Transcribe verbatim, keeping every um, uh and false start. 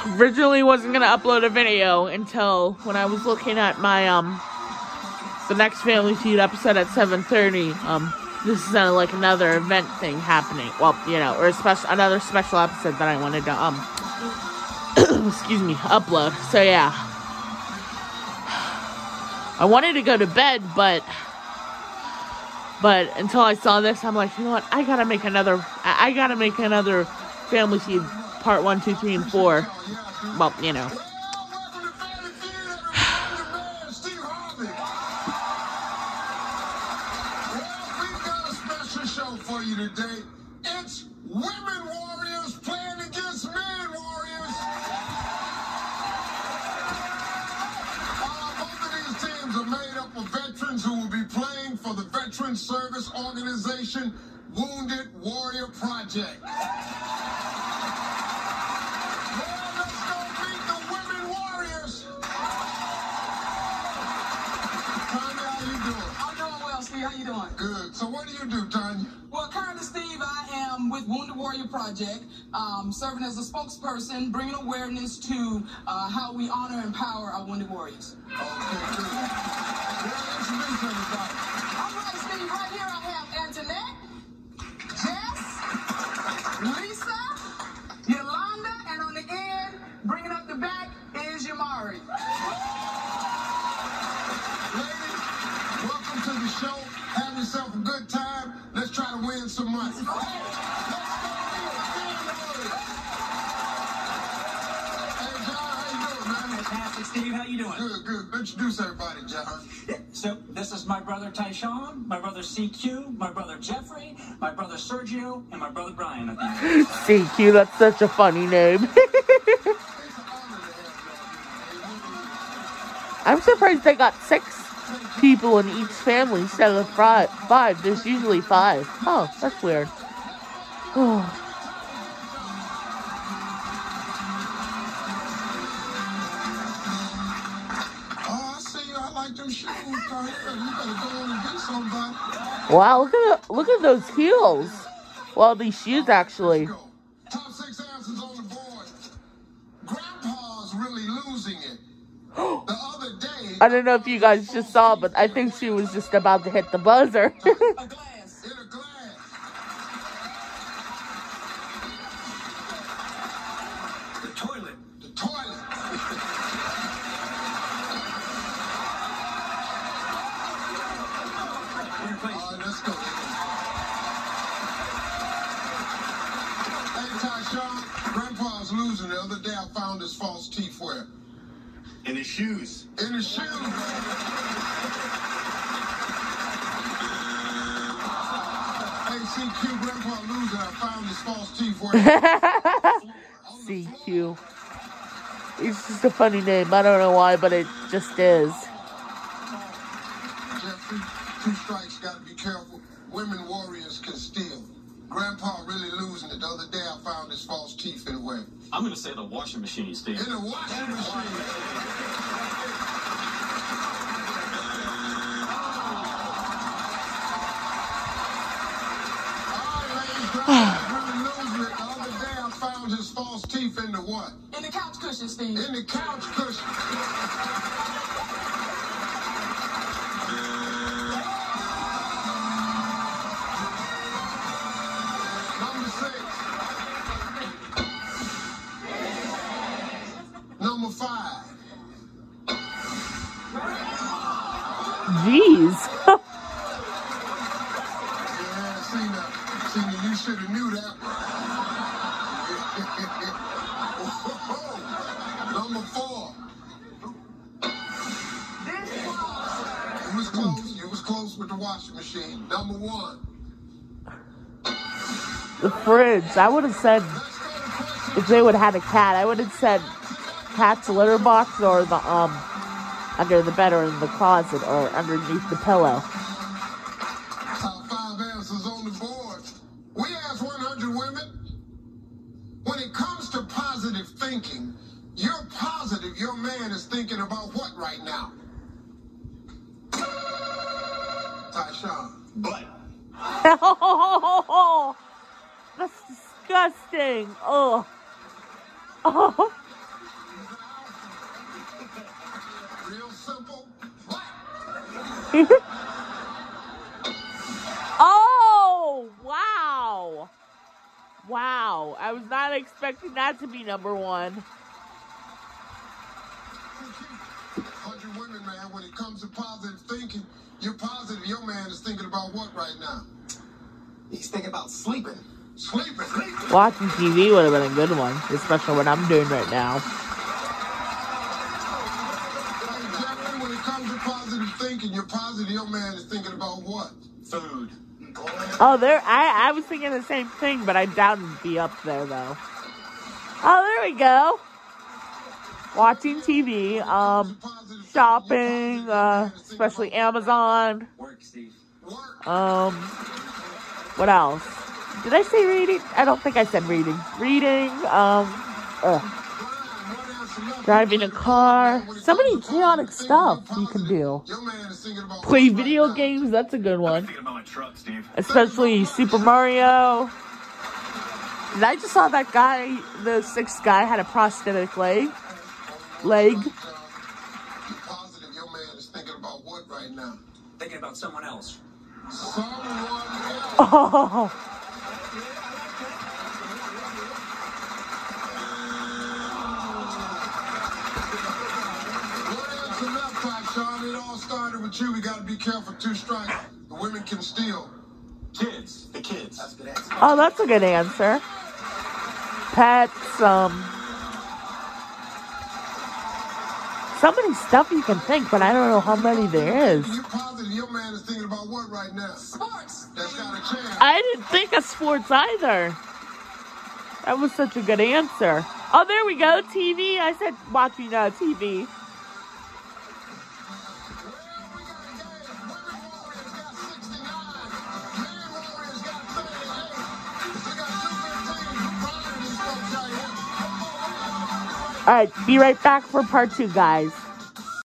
originally wasn't gonna upload a video until when I was looking at my um the next Family Feud episode at seven thirty. Um, this is uh, like another event thing happening. Well, you know, or a special another special episode that I wanted to um excuse me upload. So yeah, I wanted to go to bed, but but until I saw this, I'm like, you know what? I gotta make another. I, I gotta make another Family Feud part one, two, three, and four. Well, you know. For you today, it's women warriors playing against men warriors. Uh, both of these teams are made up of veterans who will be playing for the Veteran Service Organization Wounded Warrior Project. Well, let's go meet the women warriors. Tanya, how you doing? I'm doing well, Steve. How you doing? Good. So what do you do, Tanya? Well, currently, Steve, I am with Wounded Warrior Project, um, serving as a spokesperson, bringing awareness to uh, how we honor and empower our Wounded Warriors. Okay, good. Well, introduce everybody. All right, Steve, right here I have Antoinette, Jess, Lisa, Yolanda, and on the end, bringing up the back, is Yamari. Ladies, welcome to the show. Have yourself a good time. Let's try to win some money. Let's go. Hey, John, how you doing, man? Fantastic, Steve. How you doing? Good, good. Introduce everybody, John. Yeah. So this is my brother Tyshawn, my brother C Q, my brother Jeffrey, my brother Sergio, and my brother Brian. At the end. C Q, that's such a funny name. I'm surprised they got six people in each family instead of five. Five. There's usually five. Oh, that's weird. Oh. Oh, I see you. I like them shoes, Tanya. You better go on and get somebody. Wow, look at the, look at those heels. Well, these shoes actually. Top six answers on the board. Grandpa's really losing it. The other day, I don't know if you guys just saw, but I think she was just about to hit the buzzer. A glass. in a glass. The toilet. The toilet. We're in place. All right, let's go. Hey, Tyshawn, Grandpa's losing. The other day I found his false teeth where? In his shoes. In his shoes. Hey, C Q, Grandpa losing. I found his false teeth where? C Q. It's just a funny name. I don't know why, but it just is. Jeffrey, two strikes, gotta be careful. Women warriors can steal. Grandpa really losing it. The other day I found his false teeth in the way. I'm going to say the washing machine, Steve. In the washing machine. All right, ladies, Grandpa really losing it. The other day I found his false teeth in the what? In the couch cushion, Steve. In the couch cushion. Number six. Number five. Jeez. Yeah, see now. See now, you should have knew that. Number four. You was close. You was close with the washing machine. Number one. The fridge. I would have said, if they would have had a cat, I would have said cat's litter box or the, um, under the bed or in the closet or underneath the pillow. Top five answers on the board. We asked one hundred women, when it comes to positive thinking, you're positive your man is thinking about what right now? Tyshawn. But That's disgusting. Oh. Oh. Oh, wow. Wow. I was not expecting that to be number one. one hundred women, man, when it comes to positive thinking, you're positive. Your man is thinking about what right now? He's thinking about sleeping. Sleeping. Sleeping. Watching T V would have been a good one, especially what I'm doing right now. Jeffrey, when it comes to positive thinking, you're positive. Your man is thinking about what? Food. Oh, there. I, I was thinking the same thing, but I doubt it'd be up there, though. Oh, there we go. Watching T V, um, shopping, uh, especially Amazon. Work, Steve. Um, what else? Did I say reading? I don't think I said reading. Reading, um, ugh. Driving a car. So many chaotic stuff you can do. Play video games, that's a good one. Thinking about my truck, Steve. Especially Super Mario. And I just saw that guy, the sixth guy, had a prosthetic leg. Leg. Positive, your man is thinking about what right now? Thinking about someone else. Someone else. Oh. Sean, it all started with you. We got to be careful. Two strikes. The women can steal. Kids. The kids. That's a good answer. Oh, that's a good answer. Pets, um... so many stuff you can think, but I don't know how many there is. You're positive your man is thinking about what right now? Sports. That's got a chance. I didn't think of sports either. That was such a good answer. Oh, there we go. T V. I said watching uh, T V. All right, be right back for part two, guys.